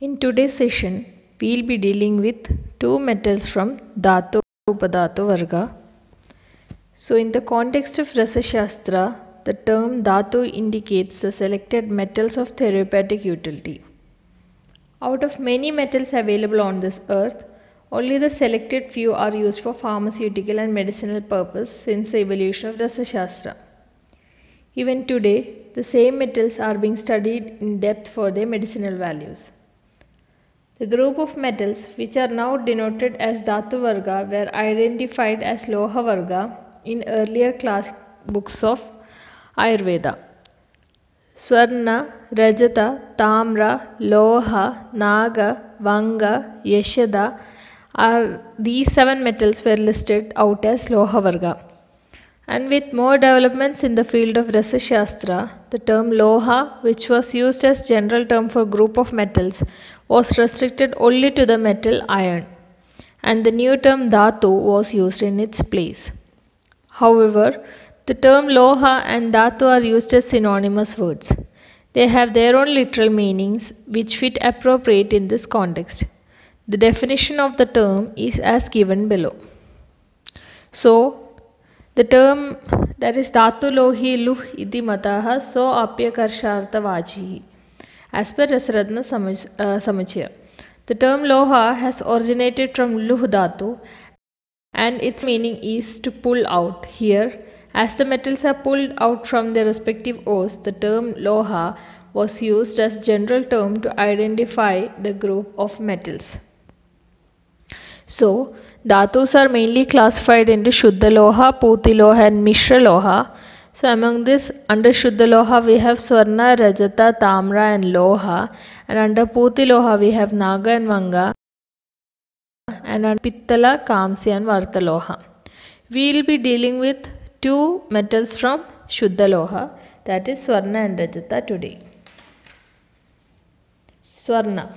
In today's session, we will be dealing with two metals from Dhatu Upadhatu Varga. So in the context of Rasa Shastra, the term Dhatu indicates the selected metals of therapeutic utility. Out of many metals available on this earth, only the selected few are used for pharmaceutical and medicinal purpose since the evolution of Rasa Shastra. Even today, the same metals are being studied in depth for their medicinal values. The group of metals which are now denoted as Dhatu Varga were identified as Loha Varga in earlier class books of Ayurveda. Swarna, Rajata, Tamra, Loha, Naga, Vanga, Yashada these 7 metals were listed out as Loha Varga. And with more developments in the field of Rasa Shastra, the term Loha, which was used as general term for group of metals, was restricted only to the metal iron, and the new term Dhatu was used in its place. However, the term Loha and Dhatu are used as synonymous words. They have their own literal meanings which fit appropriate in this context. The definition of the term is as given below. So, the term that is Dhatu Lohi Luh iti mataha so apya karshartha vajihi. As per Rasaratna Samuchaya, the term Loha has originated from Luh Dhatu and its meaning is to pull out. Here, as the metals are pulled out from their respective ores, the term Loha was used as general term to identify the group of metals. So, Dhatus are mainly classified into Shuddha Loha, Puti Loha and Mishra Loha. So, among this, under Shuddha Loha we have Swarna, Rajata, Tamra and Loha, and under Puti Loha we have Naga and Vanga, and under Pittala, Kamsya and Varta Loha. We will be dealing with two metals from Shuddha Loha, that is Swarna and Rajata today. Swarna.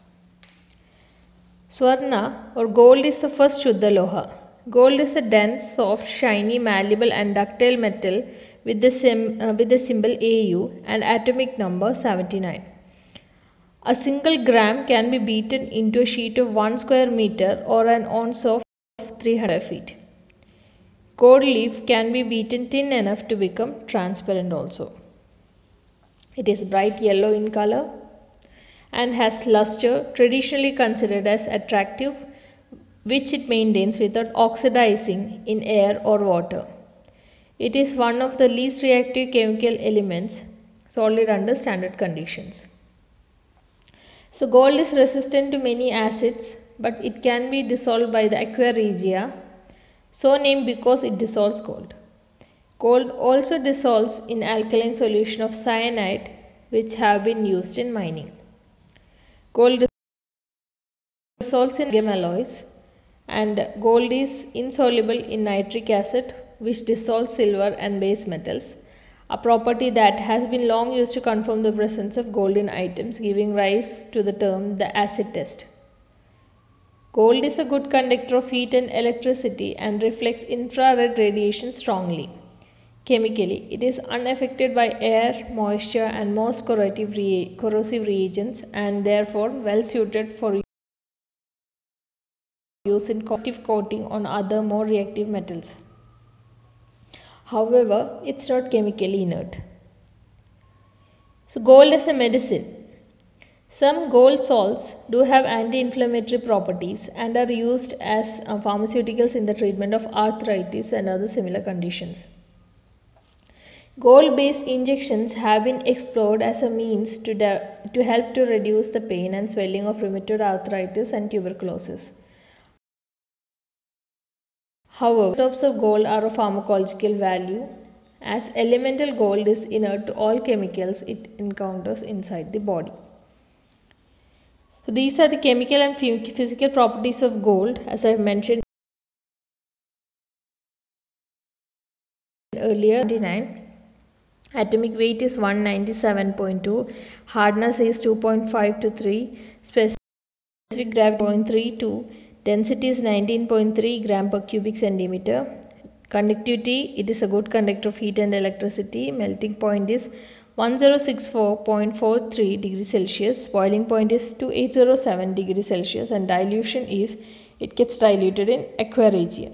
Swarna or gold is the first Shuddha Loha. Gold is a dense, soft, shiny, malleable and ductile metal with the symbol Au and atomic number 79. A single gram can be beaten into a sheet of 1 square meter or an ounce of 300 feet. Gold leaf can be beaten thin enough to become transparent also. It is bright yellow in color and has luster, traditionally considered as attractive, which it maintains without oxidizing in air or water. It is one of the least reactive chemical elements, solid under standard conditions. So gold is resistant to many acids, but it can be dissolved by the aqua regia, so named because it dissolves gold. Gold also dissolves in alkaline solution of cyanide, which have been used in mining. Gold dissolves in gem alloys, and gold is insoluble in nitric acid, which dissolves silver and base metals, a property that has been long used to confirm the presence of gold in items, giving rise to the term the acid test. Gold is a good conductor of heat and electricity and reflects infrared radiation strongly. Chemically, it is unaffected by air, moisture and most corrosive reagents and therefore well suited for use in active coating on other more reactive metals. However, it is not chemically inert. So, gold as a medicine. Some gold salts do have anti-inflammatory properties and are used as pharmaceuticals in the treatment of arthritis and other similar conditions. Gold-based injections have been explored as a means to help to reduce the pain and swelling of rheumatoid arthritis and tuberculosis. However, isotopes of gold are of pharmacological value as elemental gold is inert to all chemicals it encounters inside the body. So these are the chemical and physical properties of gold as I have mentioned earlier. 29. Atomic weight is 197.2, hardness is 2.5 to 3, specific gravity 0.32, density is 19.3 gram per cubic centimeter. Conductivity, it is a good conductor of heat and electricity. Melting point is 1064.43 degrees Celsius, boiling point is 2807 degrees Celsius, and dilution is, it gets diluted in aqua regia.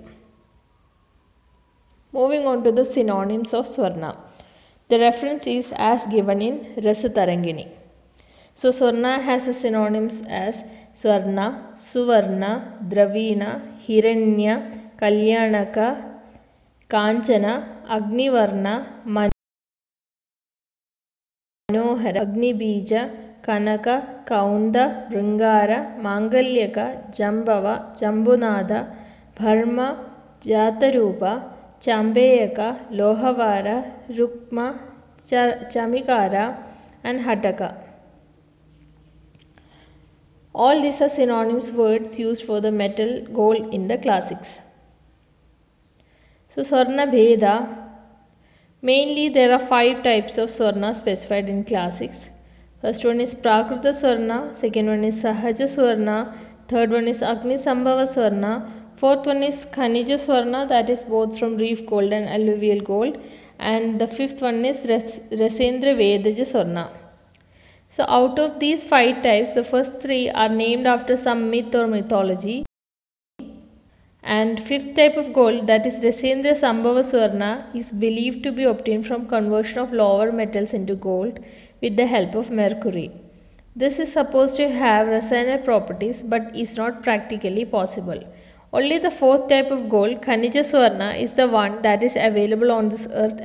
Moving on to the synonyms of Swarna. The reference is as given in Rasa Tarangini. So Swarna has the synonyms as Swarna, Suvarna, Dravina, Hiranya, Kalyanaka, Kanchana, Agnivarna, Manohara, Agnibija, Kanaka, Kaunda, Bringara, Mangalyaka, Jambava, Jambunada, Bharma, Jatarupa, Chambeyaka, Lohavara, Rukma, Chamikara, and Hataka. All these are synonyms words used for the metal gold in the classics. So Swarna Bheda. Mainly there are 5 types of Swarna specified in classics. First one is Prakrita Swarna, second one is Sahaja Swarna, third one is Agni Sambhava Swarna, fourth one is Khanija Swarna, that is both from reef gold and alluvial gold, and the fifth one is Rasendra Vedaja Swarna. So out of these 5 types, the first 3 are named after some myth or mythology. And fifth type of gold, that is Rasendra Sambhava Swarna, is believed to be obtained from conversion of lower metals into gold with the help of mercury. This is supposed to have rasayana properties but is not practically possible. Only the fourth type of gold, Khanija Swarna, is the one that is available on this earth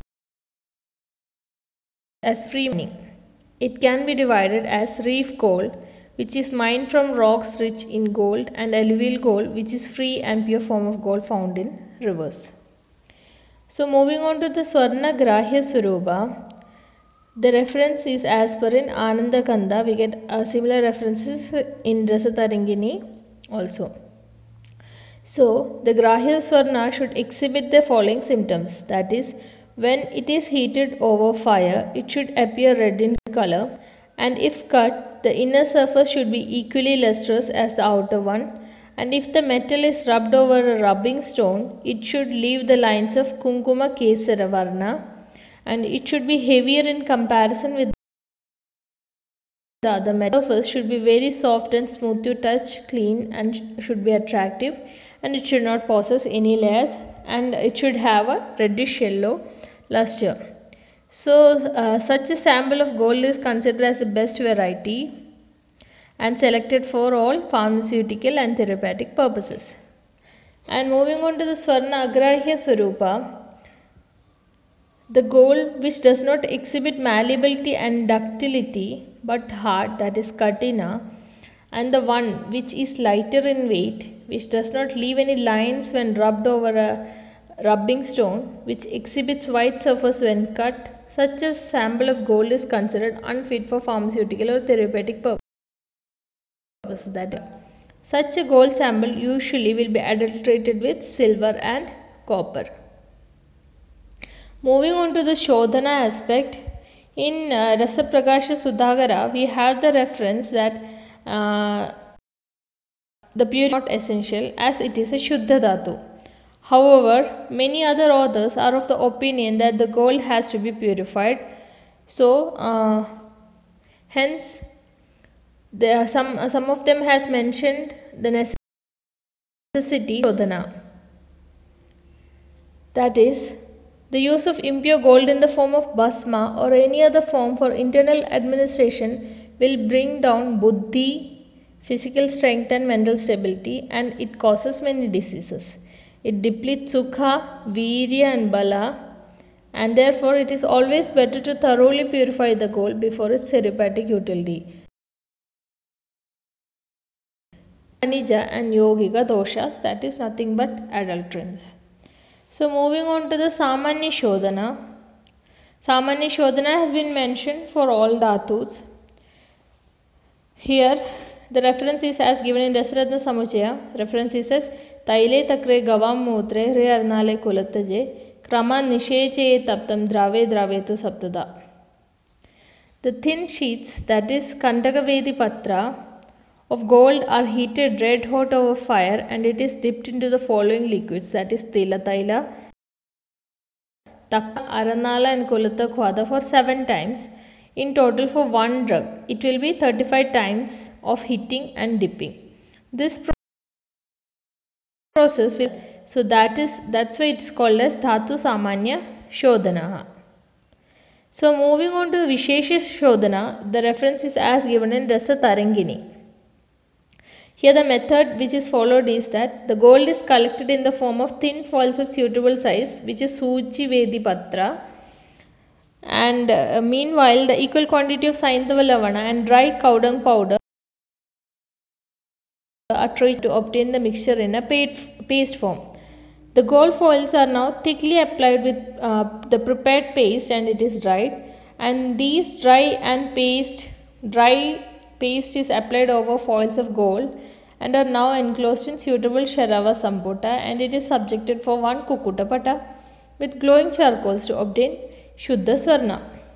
as free mining. It can be divided as reef gold, which is mined from rocks rich in gold, and alluvial gold, which is free and pure form of gold found in rivers. So moving on to the Swarna Grahya Swarupa, the reference is as per in Ananda Kanda. We get similar references in Rasa Tarangini also. So the Grahya Swarna should exhibit the following symptoms, that is, when it is heated over fire, it should appear red in color, and if cut, the inner surface should be equally lustrous as the outer one, and if the metal is rubbed over a rubbing stone, it should leave the lines of Kunkuma Kesara Varna, and it should be heavier in comparison with the other metal. The surface should be very soft and smooth to touch, clean, and should be attractive, and it should not possess any layers, and it should have a reddish yellow luster. So such a sample of gold is considered as the best variety and selected for all pharmaceutical and therapeutic purposes. And moving on to the Swarna Agrahya Swarupa, the gold which does not exhibit malleability and ductility but hard, that is Katina, and the one which is lighter in weight, which does not leave any lines when rubbed over a rubbing stone, which exhibits white surface when cut, such a sample of gold is considered unfit for pharmaceutical or therapeutic purposes. Such a gold sample usually will be adulterated with silver and copper. Moving on to the Shodhana aspect, in Rasa Prakasha Sudhagara, we have the reference that the purity is not essential as it is a Shuddha Dhatu. However, many other authors are of the opinion that the gold has to be purified. So, hence, some of them has mentioned the necessity of Shodhana. That is, the use of impure gold in the form of bhasma or any other form for internal administration will bring down buddhi, physical strength and mental stability, and it causes many diseases. It depletes sukha, virya and bala, and therefore it is always better to thoroughly purify the gold before its therapeutic utility. Khanija and yogica doshas, that is nothing but adulterants. So moving on to the Samanya Shodhana. Samanya Shodhana has been mentioned for all dhatus. Here the reference is as given in Rasratna Samuchaya. Reference is as Taile takre gavam mutre re arnale kulataje krama nisheche taptam drave tu saptada. The thin sheets, that is Kandakavedi Patra, of gold are heated red hot over fire, and it is dipped into the following liquids, that is Tila Taila, Takka, Aranala and Kulata Khwada for 7 times, in total for one drug. It will be 35 times of heating and dipping. This process will, so that's why it's called as Dhatu Samanya Shodhana. So moving on to Vishesha Shodhana, the reference is as given in Rasa Tarangini. Here the method which is followed is that the gold is collected in the form of thin foils of suitable size, which is Suji Vedi Patra, and meanwhile the equal quantity of Saindava Lavana and dry cow dung powder are tried to obtain the mixture in a paste form. The gold foils are now thickly applied with the prepared paste and it is dried, and these dry paste is applied over foils of gold and are now enclosed in suitable Sharava Samputa, and it is subjected for one Kukutapata with glowing charcoals to obtain Shuddha Swarna.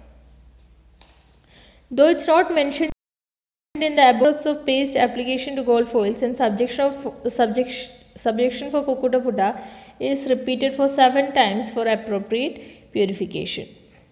Though it's not mentioned in the above process of paste application to gold foils, and subjection for Kukutaputta is repeated for 7 times for appropriate purification.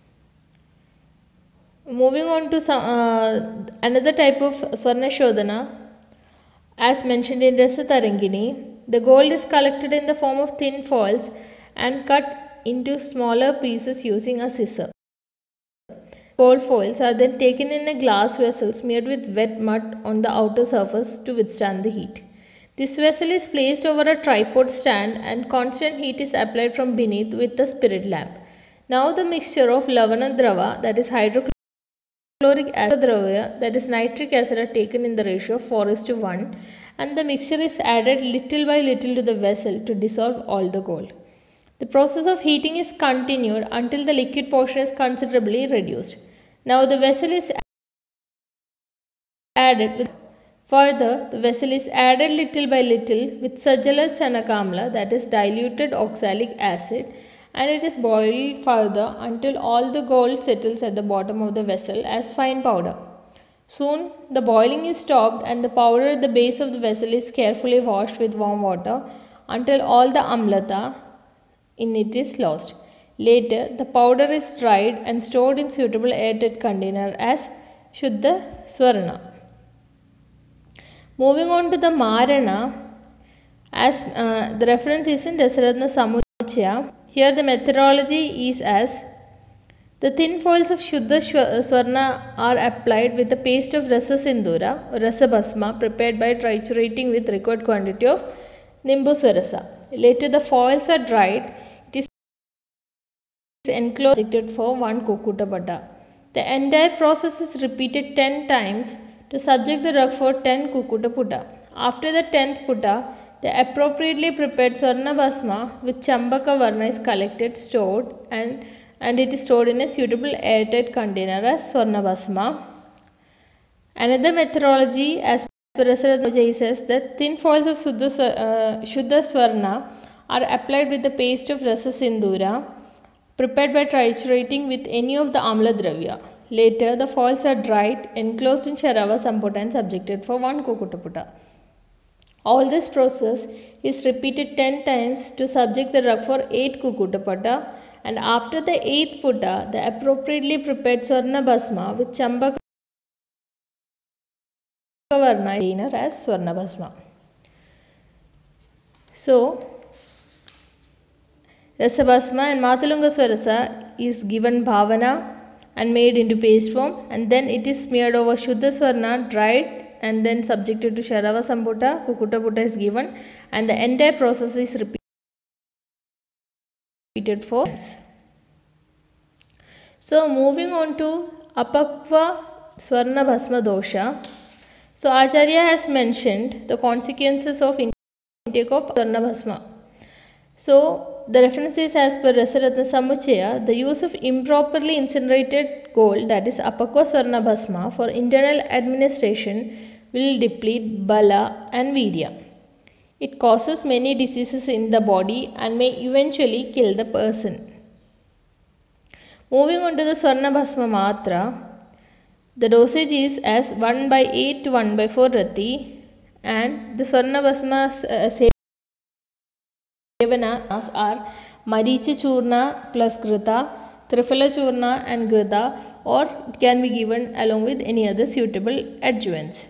Moving on to another type of Swarna Shodhana, as mentioned in Rasa Tarangini, the gold is collected in the form of thin foils and cut into smaller pieces using a scissor. Gold foils are then taken in a glass vessel smeared with wet mud on the outer surface to withstand the heat. This vessel is placed over a tripod stand and constant heat is applied from beneath with a spirit lamp. Now the mixture of Lavana Drava, that is hydrochloric acid, Dravya, that is nitric acid, are taken in the ratio of 4:1, and the mixture is added little by little to the vessel to dissolve all the gold. The process of heating is continued until the liquid portion is considerably reduced. Now the vessel is added further, the vessel is added little by little with Sajala Chanakamla, that is diluted oxalic acid, and it is boiled further until all the gold settles at the bottom of the vessel as fine powder. Soon the boiling is stopped and the powder at the base of the vessel is carefully washed with warm water until all the amlata in it is lost. Later, the powder is dried and stored in suitable airtight container as Shuddha Swarna. Moving on to the Marana, as the reference is in Dasaratna Samuchaya. Here the methodology is as the thin foils of Shuddha Swarna are applied with a paste of Rasa Sindura or Rasa Bhasma prepared by triturating with required quantity of Nimbusvarasa. Later the foils are dried. It is enclosed for one Kukutapata. The entire process is repeated 10 times to subject the rug for 10 Kukutaputta. After the 10th Putta, the appropriately prepared Swarna Bhasma with Chambaka Varna is collected, stored, and it is stored in a suitable airtight container as Swarna Bhasma. Another methodology, as per Rasaratna, says that thin foils of Shuddha Swarna are applied with the paste of Rasa Sindura prepared by triturating with any of the Amla Dravya. Later, the foils are dried, enclosed in Sharava Samputa and subjected for one Kukutaputta. All this process is repeated 10 times to subject the rug for 8 Kukutaputta, and after the 8th Putta, the appropriately prepared Swarna Bhasma with Chambaka Varna is as Swarna Bhasma. So, Rasa Bhasma and Matulunga Swarasa is given bhavana and made into paste form, and then it is smeared over Shuddha Swarna, dried, and then subjected to Sharava Samputa. Kukutaputta is given, and the entire process is repeated 4 times. So moving on to Apakva Swarna Bhasma Dosha. So Acharya has mentioned the consequences of intake of Swarna Bhasma. So the reference is as per Rasaratna Samuchaya, the use of improperly incinerated gold, that is Apakva Swarna Bhasma, for internal administration will deplete Bala and Virya. It causes many diseases in the body and may eventually kill the person. Moving on to the Swarna Bhasma Matra, the dosage is as 1/8 to 1/4 rati, and the Swarna Bhasma Sevanas are Maricha Churna plus Grita, Triphala Churna and Grita, or it can be given along with any other suitable adjuvants.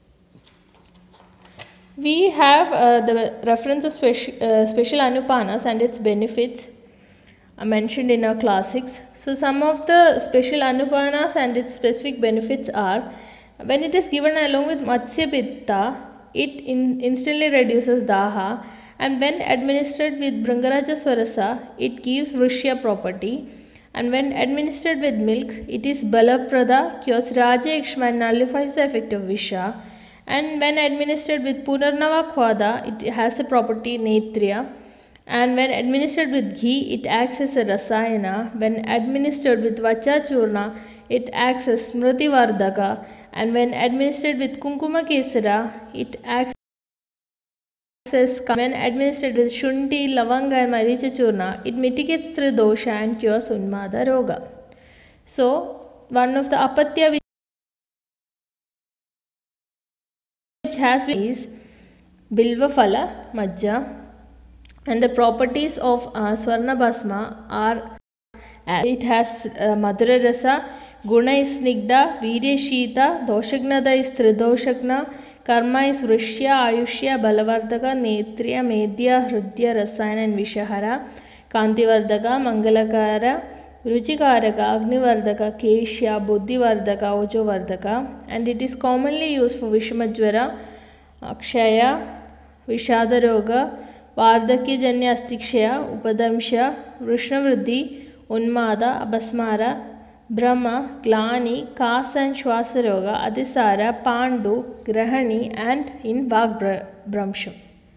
We have the reference of special anupanas and its benefits mentioned in our classics. So some of the special anupanas and its specific benefits are: when it is given along with Matsya Pitta, it instantly reduces Daha, and when administered with Bhrangaraja Swarasa, it gives Vrishya property, and when administered with milk, it is Balaprada, cures Raja Yakshma and nullifies the effect of Visha, and when administered with Punarnava Khwada, it has the property Netriya, and when administered with ghee, it acts as a rasayana. When administered with Vacha Churna, it acts as Smriti Vardhaka, and when administered with Kunkuma Kesara, it acts as when administered with Shunti, Lavanga and Maricha Churna, it mitigates Tridosha and cures Unmada Roga. So, one of the apatya which has been is Bilva Phala Majja, and the properties of Swarna Bhasma are it has Madhura Rasa, Guna is Snigdha, Virya Shita, Doshagnada is Tridoshagna, Karma is Vrishya, Ayushya, Balavardhaka, Netriya, Medya, Hrudya, Rasayana and Vishahara, Kantivardhaka, Mangalakara, Ruchikaraka, Agnivardhaka, Keshya, Buddhivardhaka, Ojovardhaka, and it is commonly used for Vishamajvara, Akshaya, Vishadaroga, Vardhakyajanya Astikshaya, Upadamsha, Vrishna Unmada, Abhasmara, Brahma, Glani, Kasa and Shwasaroga, Adisara, Pandu, Grahani and in Vagbramsham.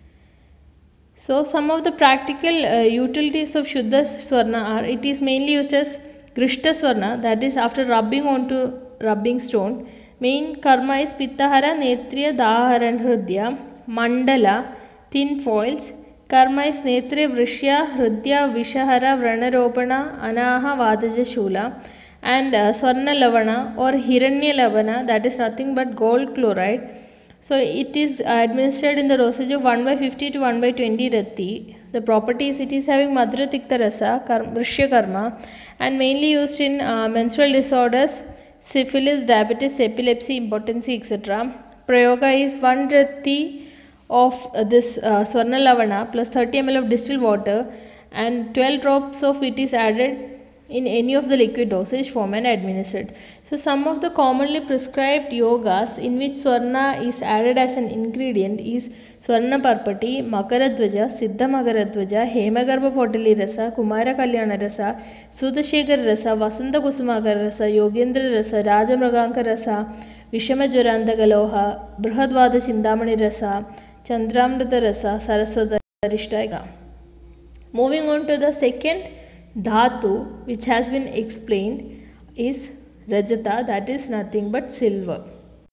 So some of the practical utilities of Shuddha Swarna are: it is mainly used as Grishta Swarna, that is after rubbing onto rubbing stone. Main karma is Pittahara, Netriya, Dahara and Hrudya. Mandala, thin foils. Karma is Netriya, Vrishya, Hrudya, Vishahara, Vranaropana, Anaha, Vadaja Shula. And Swarna Lavana or Hiranya Lavana, that is nothing but gold chloride. So it is administered in the dosage of 1/50 to 1/20 rati. The properties: it is having Madhura Tikta Rasa, Vrishya Karma, and mainly used in menstrual disorders, syphilis, diabetes, epilepsy, impotency, etc. Prayoga is 1 rati of this Swarna Lavana plus 30 ml of distilled water, and 12 drops of it is added in any of the liquid dosage form and administered. So some of the commonly prescribed yogas in which Swarna is added as an ingredient is Swarna Parpati, Makaradvaja, Siddha Makaradvaja, Hemagarbha Potali Rasa, Kumara Kalyana Rasa, Sudashekar Rasa, Vasanta Kusumakara Rasa, Yogendra Rasa, Raja Mraganka Rasa, Vishama Jvaranta Galoha, Brihadvada Chindamani Rasa, Chandramrita Rasa, Saraswata Arishtagra. Moving on to the second Dhatu, which has been explained, is Rajata, that is nothing but silver.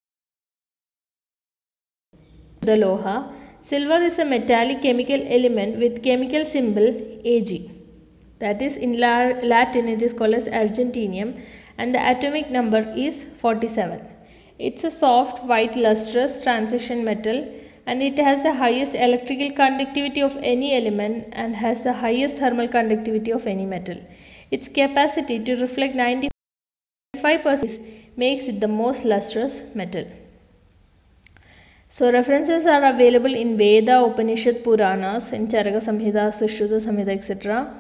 The Loha. Silver is a metallic chemical element with chemical symbol Ag. That is, in Latin it is called as argentinium, and the atomic number is 47. It's a soft, white, lustrous transition metal, and it has the highest electrical conductivity of any element and has the highest thermal conductivity of any metal. Its capacity to reflect 95% makes it the most lustrous metal. So references are available in Veda, Upanishad, Puranas, in Charaka Samhita, Sushruta Samhita, etc.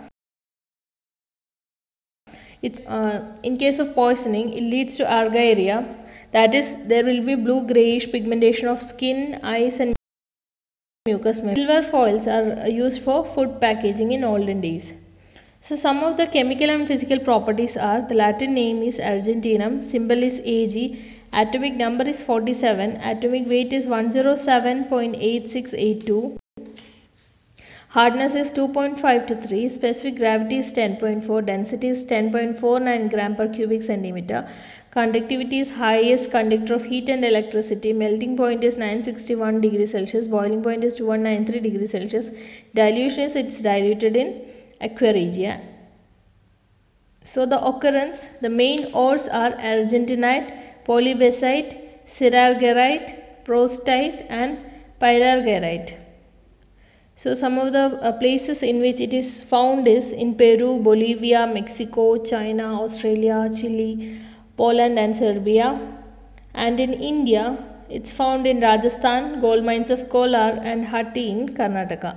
In case of poisoning, it leads to argyria, that is, there will be blue greyish pigmentation of skin, eyes and mucous membrane. Silver foils are used for food packaging in olden days. So some of the chemical and physical properties are: the Latin name is argentinum, symbol is Ag, atomic number is 47, atomic weight is 107.8682, hardness is 2.5 to 3, specific gravity is 10.4, density is 10.49 gram per cubic centimeter, conductivity is highest conductor of heat and electricity, melting point is 961 degrees Celsius, boiling point is 2193 degrees Celsius, dilution is it's diluted in aqua regia. So the occurrence, the main ores are argentinite, polybasite, cerargyrite, prostite and pyrargyrite. So some of the places in which it is found is in Peru, Bolivia, Mexico, China, Australia, Chile, Poland and Serbia. And in India, it's found in Rajasthan, gold mines of Kolar and Hatti in Karnataka.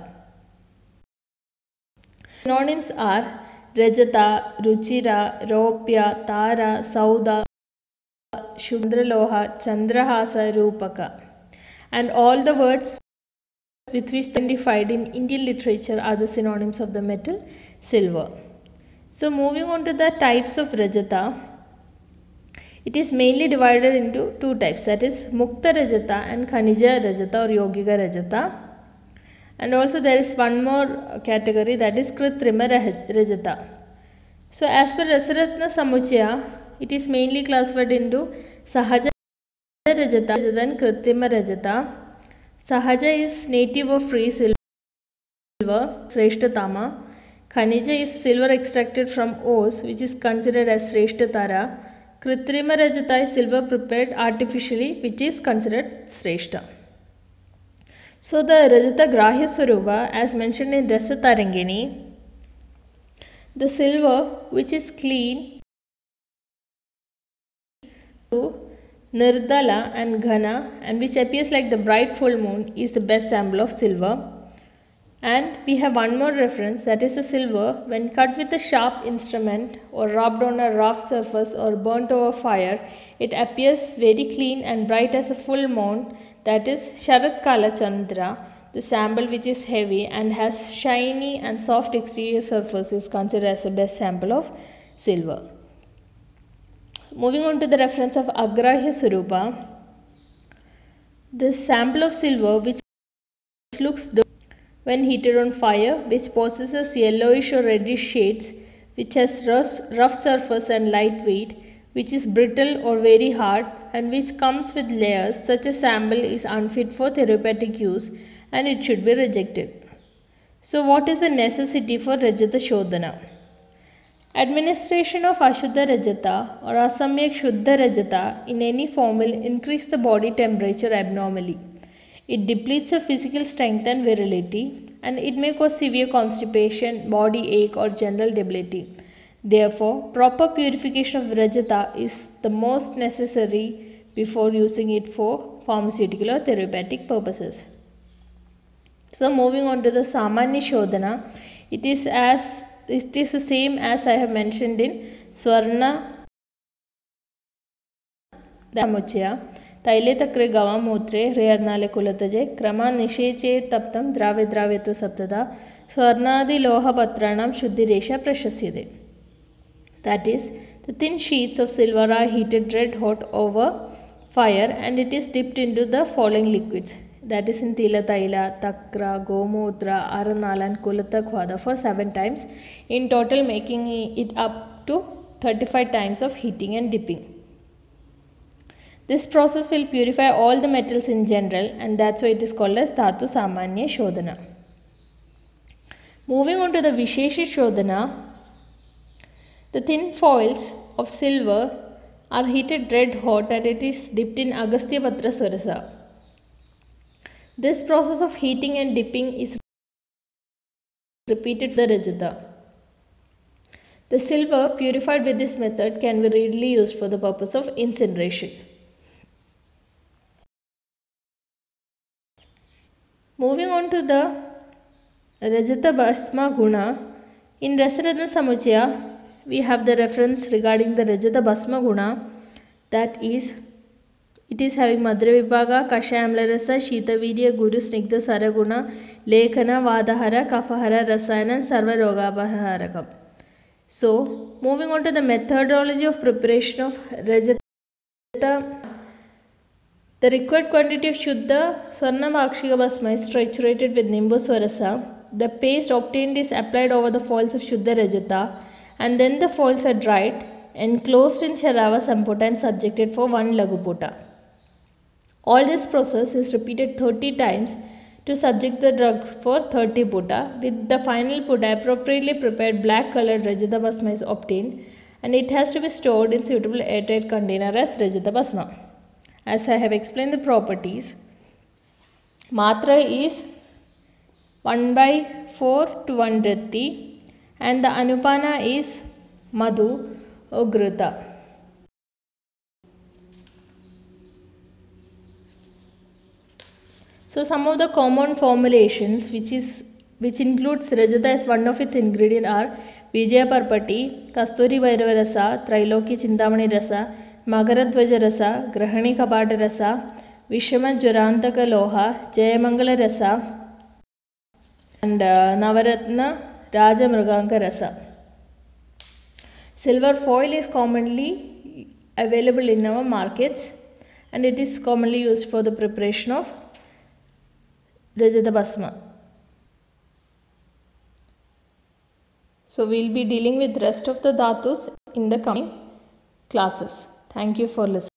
Synonyms are Rajata, Ruchira, Ropya, Tara, Sauda, Chandraloha, Chandrahasa, Rupaka. And all the words with which they are identified in Indian literature are the synonyms of the metal silver. So moving on to the types of Rajata, it is mainly divided into two types, that is Mukta Rajata and Khanija Rajata or Yogika Rajata. And also there is one more category, that is Kritrima Rajata. So as per Rasaratna Samuchaya, it is mainly classified into Sahaja Rajata and Kritrima Rajata. Sahaja is native of free silver, Sreshtatama. Khanija is silver extracted from ores, which is considered as Sreshtatara. Kritrima Rajata is silver prepared artificially, which is considered Sreshta. So the Rajata Grahya Swarupa, as mentioned in Rasa Tarangini, the silver which is clean to Nirdala and Ghana and which appears like the bright full moon is the best sample of silver. And we have one more reference, that is the silver when cut with a sharp instrument or rubbed on a rough surface or burnt over fire, it appears very clean and bright as a full moon, that is Sharat Kala Chandra. The sample which is heavy and has shiny and soft exterior surface is considered as the best sample of silver. Moving on to the reference of Agrahya Swarupa, the sample of silver which looks dark when heated on fire, which possesses yellowish or reddish shades, which has rough surface and lightweight, which is brittle or very hard, and which comes with layers, such a sample is unfit for therapeutic use and it should be rejected. So what is the necessity for Rajata Shodhana? Administration of Ashuddha Rajata or Asamyak Shuddha Rajata in any form will increase the body temperature abnormally. It depletes the physical strength and virility, and it may cause severe constipation, body ache or general debility. Therefore, proper purification of Rajata is the most necessary before using it for pharmaceutical or therapeutic purposes. So moving on to the Samanya Shodhana, it is the same as I have mentioned in Swarna Samuchaya. Taile takre gavamutre reyarnale kulataje krama nisheche taptam drave tu saptada swarnadi loha patranam shuddhiresha prashasyade. That is, the thin sheets of silver are heated red hot over fire and it is dipped into the following liquids, that is in Tila Taila, Takra, Gomutra, Aranala and Kulatakhwada for 7 times, in total making it up to 35 times of heating and dipping. This process will purify all the metals in general and that's why it is called as Dhatu Samanya Shodhana. Moving on to the Vishesha Shodhana, the thin foils of silver are heated red hot and it is dipped in Agastya Patra Swarasa. This process of heating and dipping is repeated for the Rajata. The silver purified with this method can be readily used for the purpose of incineration. Moving on to the Rajata Bhasma Guna, in Rasaratna Samuchaya we have the reference regarding the Rajata Bhasma Guna, that is, it is having Madhya Vibhaga, Kashaya Amla Rasa, Shita Virya, Guru Snigdha Saraguna, Lekhana, Vadahara, Kafahara, Rasayana and Sarva Rogabaharakam. So, moving on to the methodology of preparation of Rajata, the required quantity of Shuddha Swarnamakshika Bhasma is triturated with Nimbuswarasa. The paste obtained is applied over the foils of Shuddha Rajata and then the foils are dried, enclosed in Sharava Samputa and subjected for 1 Laguputa. All this process is repeated 30 times to subject the drugs for 30 puta. With the final puta, appropriately prepared black colored Rajata Bhasma is obtained and it has to be stored in suitable airtight container as Rajata Bhasma. As I have explained the properties, Matra is 1/4 to 1 Rati and the Anupana is Madhu or Gruta. So some of the common formulations which includes Rajata as one of its ingredient are Vijaya Parpati, Kasturi Bhairava Rasa, Triloki Chintamani Rasa, Magaradwaja Rasa, Grahani Kapata Rasa, Vishama Jwarantaka Loha, Jayamangala Rasa, and Navaratna Raja Mruganka Rasa. Silver foil is commonly available in our markets and it is commonly used for the preparation of Rajata Bhasma. So we will be dealing with rest of the dhatus in the coming classes. Thank you for listening.